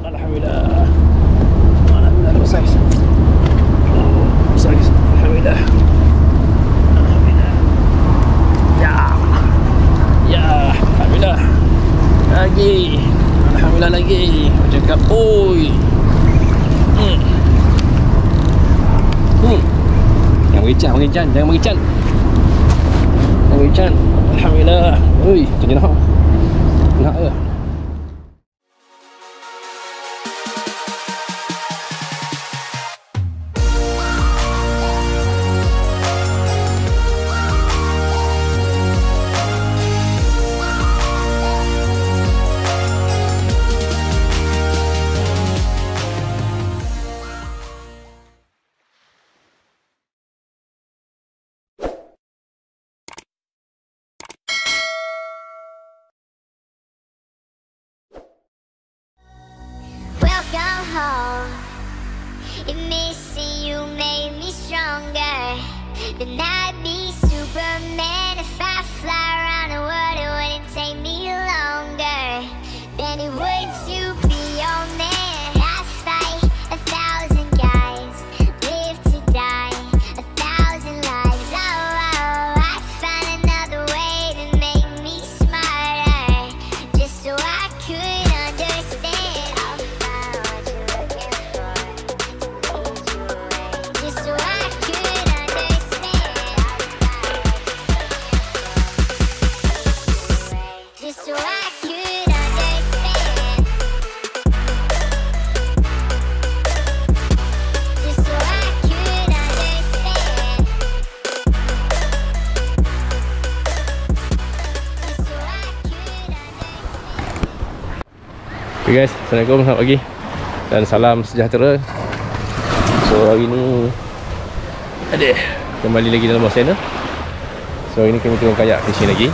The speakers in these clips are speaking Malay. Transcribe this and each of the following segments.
Alhamdulillah. Alhamdulillah besar. Besar. Alhamdulillah. Alhamdulillah. Ya. Ya, alhamdulillah. Lagi. Alhamdulillah lagi. Macam cakap, oi. Jangan mengicam, jangan mengicam. Jangan mengicam. Alhamdulillah. Oi, macam ni nak. Nak ke? Welcome home. If missing you made me stronger, then I'd be Superman. If I fly around the world, it wouldn't take me longer than it would to be your man. I fight 1,000 guys, live to die 1,000 lives. Oh, I find another way to make me smarter, just so I could understand. Just so I could understand. Just so I could understand. Just so I could understand. Just so I could understand. Okay guys, Assalamualaikum, selamat pagi dan salam sejahtera. So hari ni kembali lagi dalam Moss Channel. So hari ni kami turun kayak fishing lagi.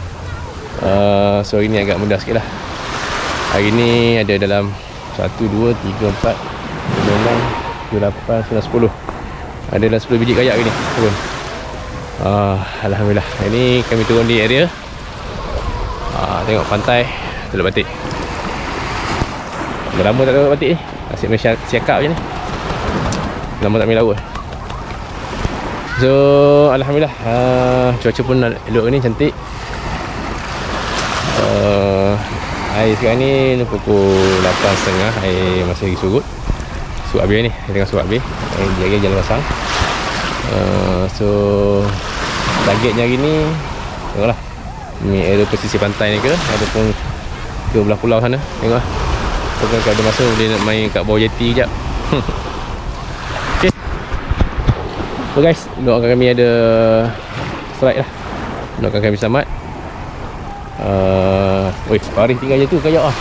So hari ni agak mudah sikit lah. Hari ni ada dalam 1, 2, 3, 4, 5, 6, 7, 8, 9, 10. Ada dalam 10 biji kayak hari ni turun. Alhamdulillah. Hari ni kami turun di area tengok pantai Teluk Batik. Dah lama tak Teluk Batik ni. Asyik main siakap je ni. Lama tak main laut. So alhamdulillah, cuaca pun elok ni, cantik. Air sekarang ni pukul 8.30. Air masih lagi surut. Surut habis ni, tengah surut habis. Jaga jalan pasang. So targetnya hari ni, tengoklah, ni area pesisir pantai ni ke ataupun ke belah pulau sana. Tengoklah, kalau ada masa boleh nak main kat bawah jeti sekejap. Okay. So guys, doakan kami ada strike lah. Doakan kami selamat. Weh, Faris tinggal je tu kayak lah.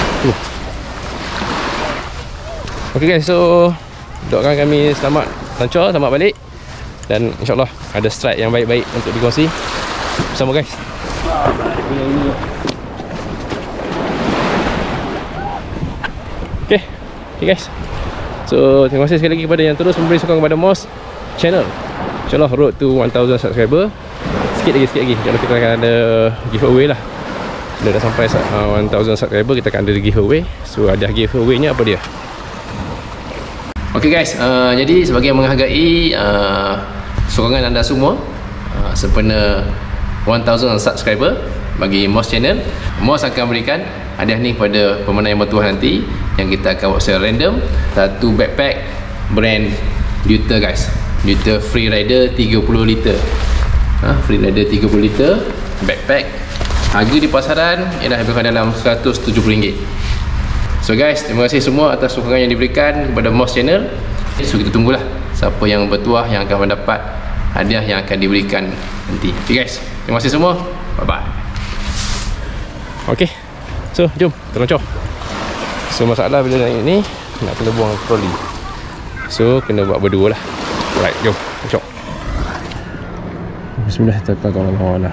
Okay guys, so doakan kami selamat lancar, selamat balik. Dan insyaAllah ada strike yang baik-baik untuk dikongsi bersama guys. Okay guys, so terima kasih sekali lagi kepada yang terus memberi sokongan kepada Moss Channel. InsyaAllah road to 1000 subscriber. Sikit lagi InsyaAllah kita akan ada giveaway lah. Bila dah sampai 1000 subscriber, kita akan ada giveaway. So ada giveaway nya apa dia? Okay guys, jadi sebagai menghargai sokongan anda semua sempena 1000 subscriber bagi Moss Channel, Moss akan berikan hadiah ni kepada pemenang yang bertuah nanti, yang kita akan buat secara random. Satu backpack brand Deuter guys, Deuter Free Rider 30 liter. Free Rider 30 liter backpack. Harga di pasaran ialah lebih kurang dalam RM170. So guys, terima kasih semua atas sokongan yang diberikan kepada Moss Channel. So kita tunggulah siapa yang bertuah yang akan mendapat hadiah yang akan diberikan nanti. Okay guys, terima kasih semua. Bye bye. Okay, so jom kita lancor. So masalah bila naik ni, nak kena buang troli. So kena buat berdua lah. Alright, jom lancor. Bismillahirrahmanirrahim.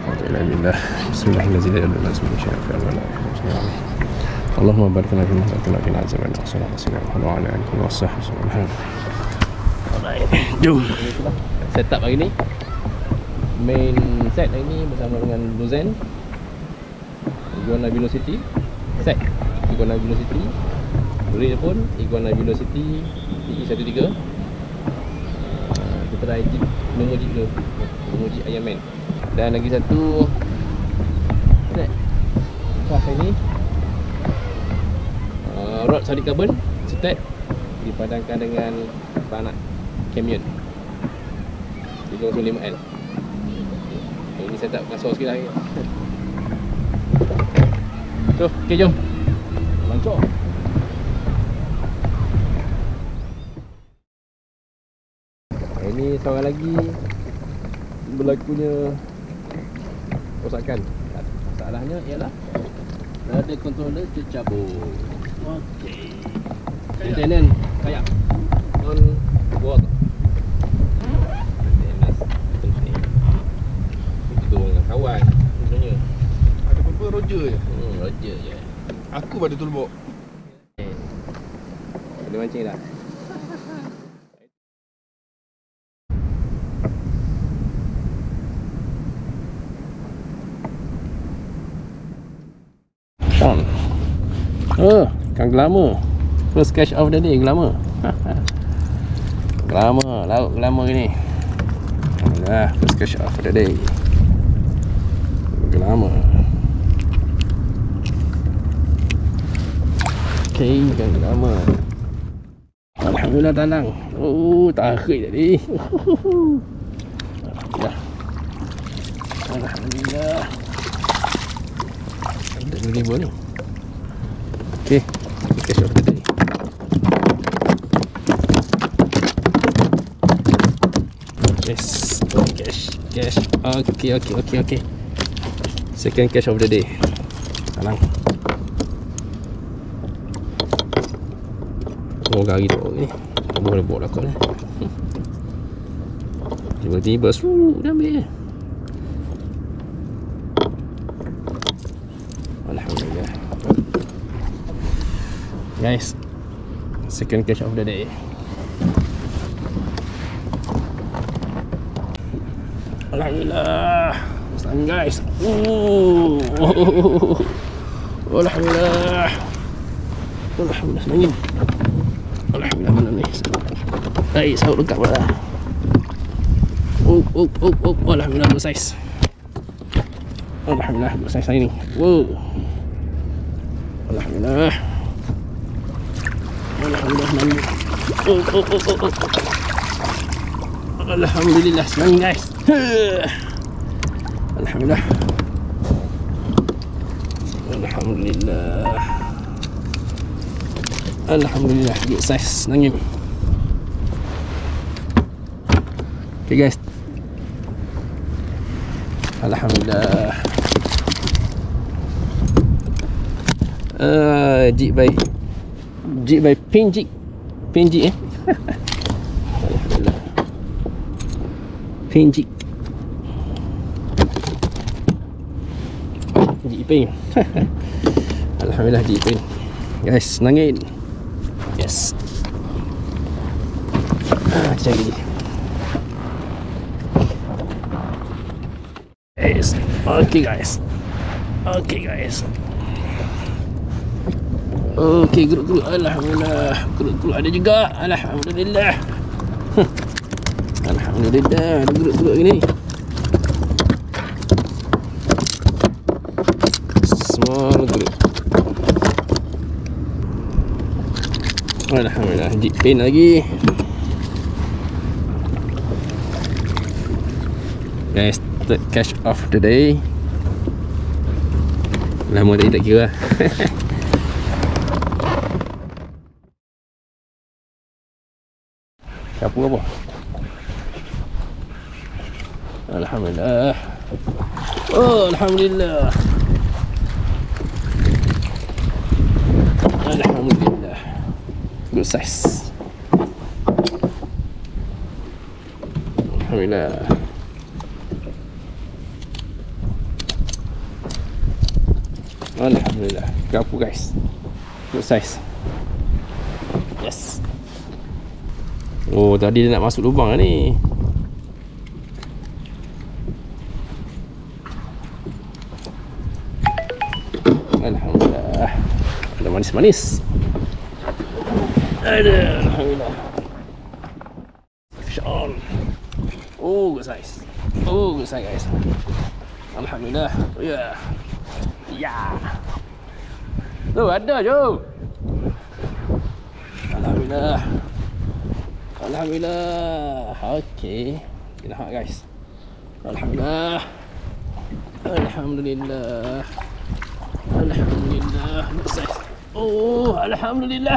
Bismillahirrahmanirrahim. Allahumma barik lana fi ma razaqtana azman wa ala alihi wa sahbihi. Alright, jom. Setup hari ni, main set hari ni bersama dengan Luzen, Iguana Velocity set, Iguana Velocity Breed pun Iguana Velocity TE13. Kita try Jeep, normal Jeep dulu, normal Jeep Iron Man. Dan lagi satu Fast ini rod solid carbon Stab dipadankan dengan banak Camion 305L. Ini saya tak kasar sikit lagi. So, okay, jom lancor. Ini seorang lagi berlakunya rosakan. Masalahnya ialah ada controller tercabut. Okey. Maintenance kayak on board. Maintenance penting. Itu dengan kawan sebenarnya. Ada apa-apa Roger je? Roger je. Aku pada toolbox. Boleh mancing dah. Kan glamour. First catch of the day, glamour. Glamour, laut glamour ni. Alhamdulillah, first catch of the day. Glamour. Okay, kan glamour. Alhamdulillah talang. Oh, tarik tadi. Alhamdulillah. Alhamdulillah. Ada ribu ni. Okay, catch of the day. Yes, cash. Okay. Second catch of the day. Talang. Semoga hari tu ni boleh bawa lakon ni. Tiba-tiba dah ambil. Alhamdulillah. Guys, second catch of the day. Alhamdulillah. Senang guys. Alhamdulillah. Alhamdulillah senangin. Alhamdulillah mana ni. Hai, saut dekat pula. Alhamdulillah bersaiz. Alhamdulillah bersaiz hari ni. Wow. Alhamdulillah. Alhamdulillah senang. Alhamdulillah senang guys. Alhamdulillah. Alhamdulillah. Alhamdulillah dia saiz senangin. Okay guys. Alhamdulillah. Jig by Pinjik Alhamdulillah. Pinjik Jipin. Alhamdulillah Jipin. Guys, senangin. Yes. Cari. Yes. Okay guys. Okay, geruk-geruk. Alhamdulillah. Geruk-geruk ada juga. Alhamdulillah. Alhamdulillah ada geruk-geruk gini. Small geruk. Alhamdulillah, Jeep Paint lagi. Guys, third catch of the day. Lama tadi tak kira. Sapu apa? Alhamdulillah. Oh, Alhamdulillah. Alhamdulillah. Good size. Alhamdulillah. Alhamdulillah. Gapu guys. Good size. Yes. Oh, tadi dia nak masuk lubang lah ni. Alhamdulillah. Ada manis-manis. Ada, alhamdulillah. Sean. Oh, good size. Oh, good size, guys. Alhamdulillah. Ya. Ya. Tuh, ada, Jo. Alhamdulillah. Alhamdulillah. Okey. Kita nampak, guys. Alhamdulillah. Alhamdulillah. Alhamdulillah. Good size. Oh, alhamdulillah.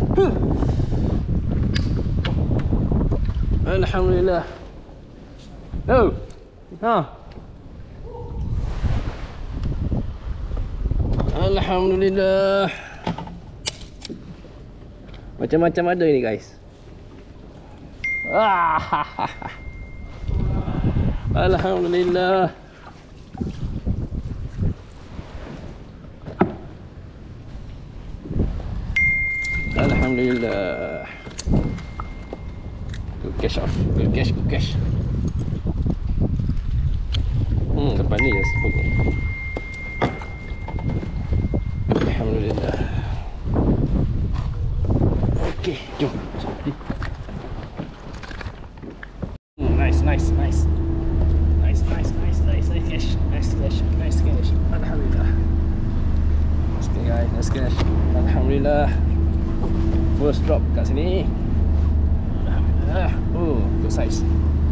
Alhamdulillah. Oh. Ha. Alhamdulillah. Macam-macam ada ini, guys. Alhamdulillah. Alhamdulillah. Good cash off. Good cash, good cash. Depan ni je sebut. Alhamdulillah. Okey, jom. Nice, nice, nice. Nice, nice, nice, nice, nice cash. Nice cash, nice cash. Alhamdulillah. Nice cash, guys. Nice cash. Alhamdulillah. First drop kat sini. Alhamdulillah. Oh, good size.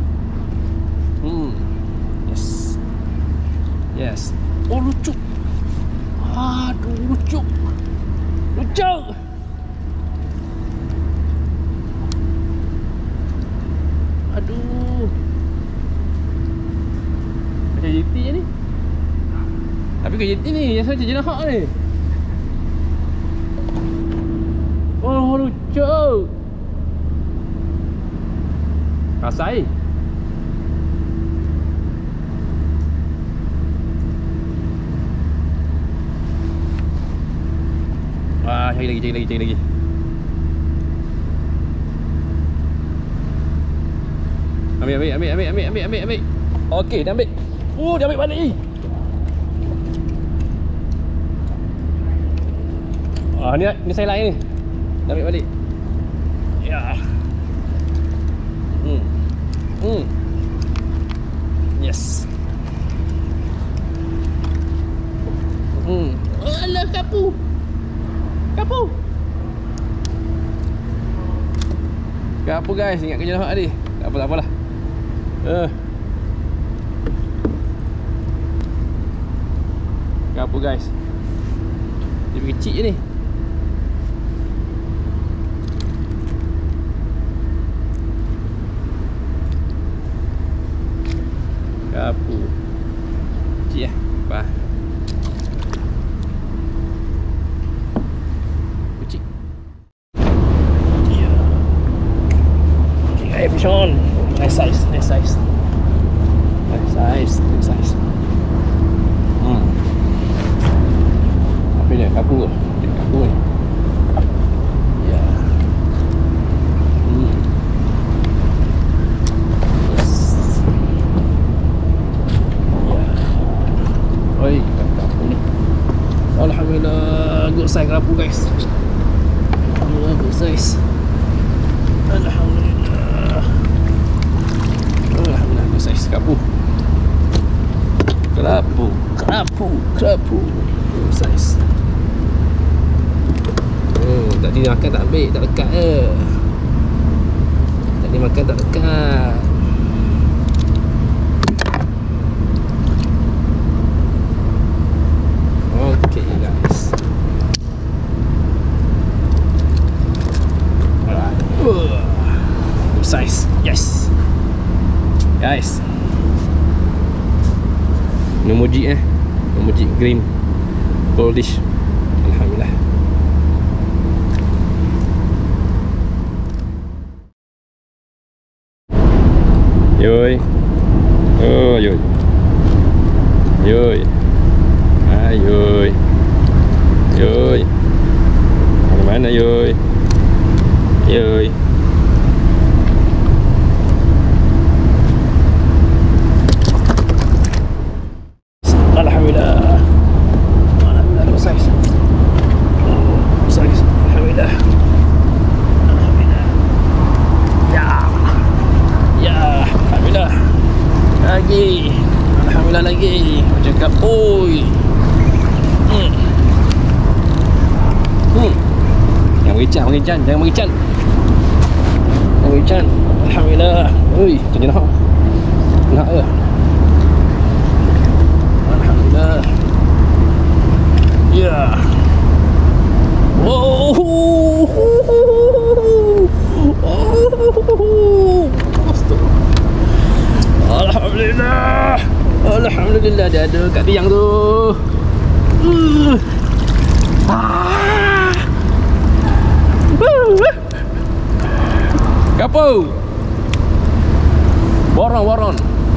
Yes. Yes. Oh, lucu. Aduh, lucu. Lucu. Aduh. Macam JT je ni. Tapi ke JT ni, yang saya jenis hak ni. Oh, lucu. Rasai. Wah, cari lagi. Ambil. Okey, dah ambil. Oh, dia ambil balik ni. Ni saya lain ni. Dah ambil balik. Ya. Yes. Alah, kapu. Kapu, guys. Ingat kerja nampak tadi. Tak apalah. Kapu, guys. Dia kecil je ni. Kapu kecil lah. Apa? Kecil. Ya. Okay, air pishon. Nice size. Apa ni? Kapu ni. Ya. Oi, kapu ni. Alhamdulillah, good size kapu, guys. Alhamdulillah, good size. Alhamdulillah, good size kapu. Kerapu. Good size. Oh, tadi makan tak ambil, tak lekat je. Tadi makan tak lekat. Okay, guys. Alright. Good size. Yes. Guys. Memuji Memuji green goldish. Alhamdulillah. Yoi. Oh, yoi. Mana yoi. Alhamdulillah. Size. Alhamdulillah. mengecan. Jangan mengecan. Alhamdulillah. Oi, macam mana? Nak ke? Alhamdulillah. Ya. Alhamdulillah dia ada kat tiang tu. Kapo. Boron.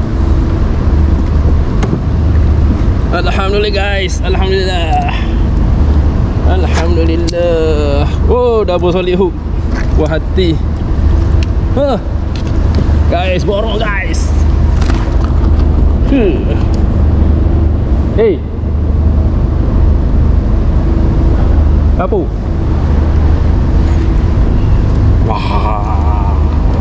Alhamdulillah guys, alhamdulillah. Oh, double solid hook. Puas hati. Guys, borong guys. Hey. Apa? Wah.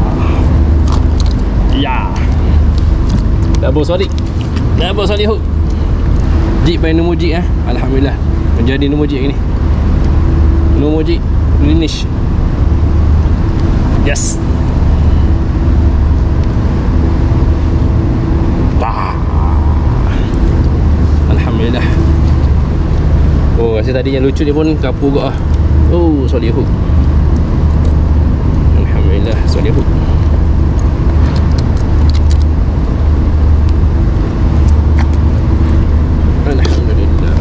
Ya. Double solid hook. Jig by Numo Jig Alhamdulillah. Menjadi Numo Jig ni. Numo Jig finish. Yes. Alhamdulillah. Oh, rasa tadi yang lucu dia pun kapu juga. Oh, solid hook. Alhamdulillah, solid hook. Alhamdulillah.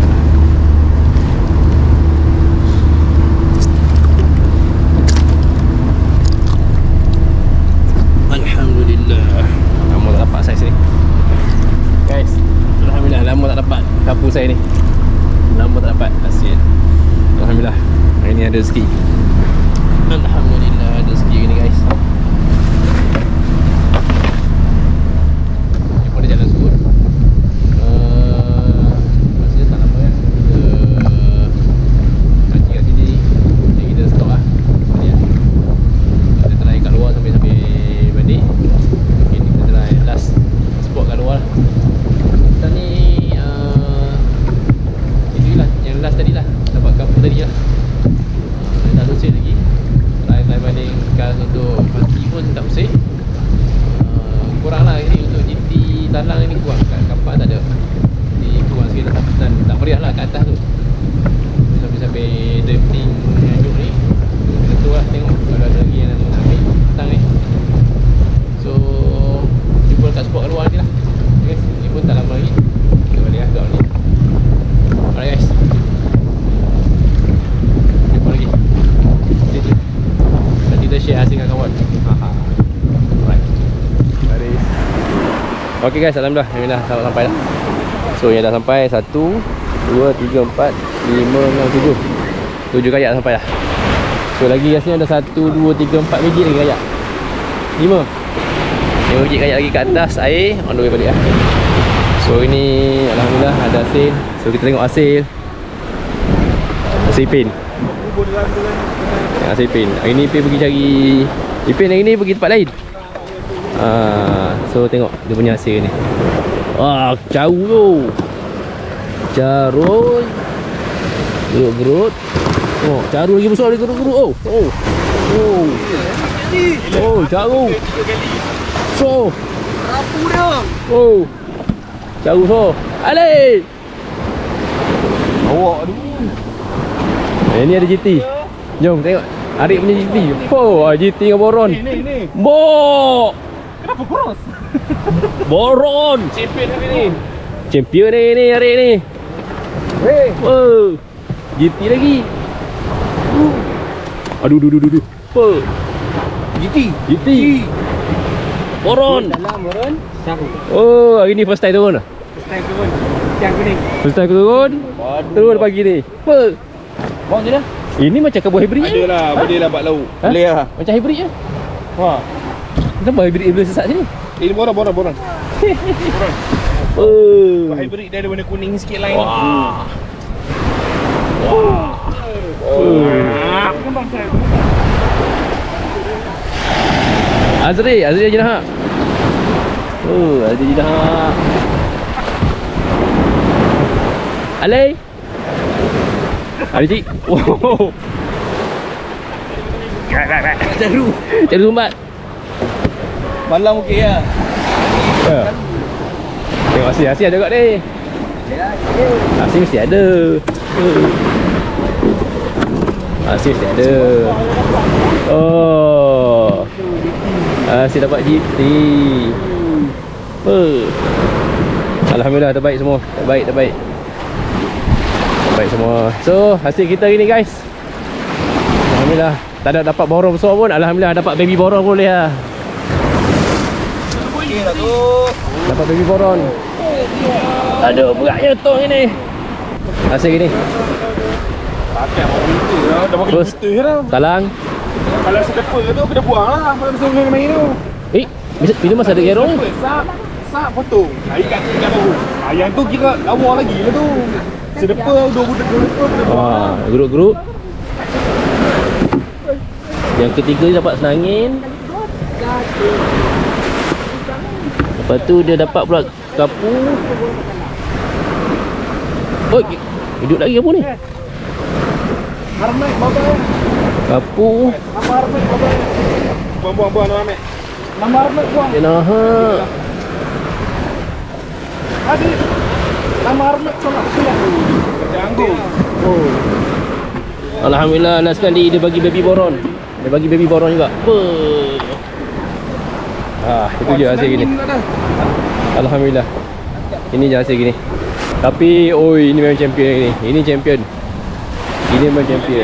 Alhamdulillah. Lama tak dapat saiz ni. Guys, alhamdulillah lama tak dapat kapu saya ni. Lama tak dapat hasil. Alhamdulillah. Hari ni ada rezeki. Alhamdulillah ada rezeki ni guys. Ni pun ada jalan surut. Masih tak lama kan. Mancing kat sini. Jadi kita stop lah. Kita try kat luar sampai balik. Mungkin kita try last spot kat luar. Kita ni yang last tadi lah. Dapat kampung tadi lah. Tak bersih lagi. Try banding gas untuk mati pun tak bersih. Kurang lah ini untuk GT talang ni kurang. Kat kapak tak ada. Ni kurang sikit lah. Dan tak meriah lah kat atas tu. Sampai drifting nyanyuk ni. Tentu lah tengok kalau ada lagi yang nak ambil petang ni. So jumpa kat spot kat luar ni lah. Okay, ni pun tak lama lagi. Kita balik lah kat ni. Alright guys. Jumpa lagi. Nanti kita share hasil dengan kawan. Alright. Baris. Okay guys, alhamdulillah. Alhamdulillah dah sampai dah. So yang dah sampai 1, 2, 3, 4, 5, 6, 7. 7 kayak sampai dah. So lagi rasanya ada 1, 2, 3, 4 biji lagi kayak. 5 biji kayak lagi kat atas air. On the way balik lah. So ini alhamdulillah ada hasil. So kita tengok hasil. Hasil Ipin. Hasil Ipin. Hari ni Ipin pergi cari Ipin hari ni pergi tempat lain. So tengok dia punya hasil ni. Wah, jauh tu. Carut. Gerut-gerut. Oh, carut lagi besar lagi gerut-gerut. Oh, carut. So, rapu dia. Oh. Jauh so. Alih. Awak tu. Ni ada GT. Jom tengok. Arik punya GT. Oh, GT dengan boron. Ni. Bo. Kenapa cross? Boron. Champion hari ni. Champion ni hari ni. Weh. Oh. GT lagi. Aduh. Apa? GT. Boron. Dalam boron. Oh, hari ni first time turun lah? First time turun. Tiang kuning. First time turun. Turun pagi ni. Apa? Bawang je dah. Ini macam kabut hybrid je. Ada lah, boleh lah buat lauk. Boleh lah. Macam hybrid je. Wah. Kenapa hybrid boleh sesat sini? Ini boran. Oh. Hybrid dia ada warna kuning sikit lain. Wah. Kembang saya. Azri je dah. Oh, ada je dah. Alay. Ada cik. Oh. Cari sumbat. Malam okey lah. Tengok Asyik ada kat ni. Asyik mesti ada. Asyik mesti ada. Oh, Asyik dapat GT. Alhamdulillah terbaik semua. Terbaik semua. So hasil kita hari ni guys, alhamdulillah. Tak ada dapat borong besar pun, alhamdulillah dapat baby borong boleh lah. Dapat baby boron. Aduh, beratnya tu ni. Hasil gini. Pakai mau filter lah. Dah pakai Terus filter dah. talang. Kalau stepper tu kena buang lah. Kalau masa main tu. Bila masa ada gerong? Sak potong. Air kat baru. Yang tu kira lawa lagi lah tu. Stepper 2 budak kena buang. Geruk-geruk. Yang ketiga dia dapat senangin. Lepas tu dia dapat pula kapu. Oh, hidup lagi apa ni? Harmet babai. Kapu. Nama Harmet babai. Buang nama Harmet. Nama Harmet buang. Dia nahak. Adik. Nama Harmet solat siang. Janggung. Oh. Alhamdulillah, last sekali dia bagi baby boron. Dia bagi baby boron juga. Itu je hasil gini. Alhamdulillah. Ini je hasil gini. Tapi oi, ini memang champion ni. Ini champion. Ini memang champion.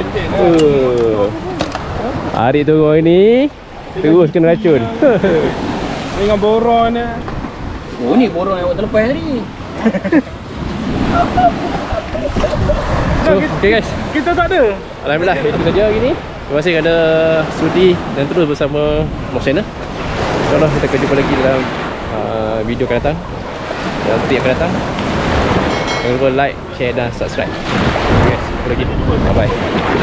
Hari tu orang ni terus kena racun. Dengan boron ni. Oh, ni boron yang awak terlepas ni. So, okay guys. Kita tak ada. Alhamdulillah, itu saja hari ni. Terima kasih kerana sudi dan terus bersama Moss Channel. InsyaAllah kita akan jumpa lagi dalam video akan datang, dalam tip akan datang. Jangan lupa like, share dan subscribe. Okay guys, jumpa lagi. Bye bye.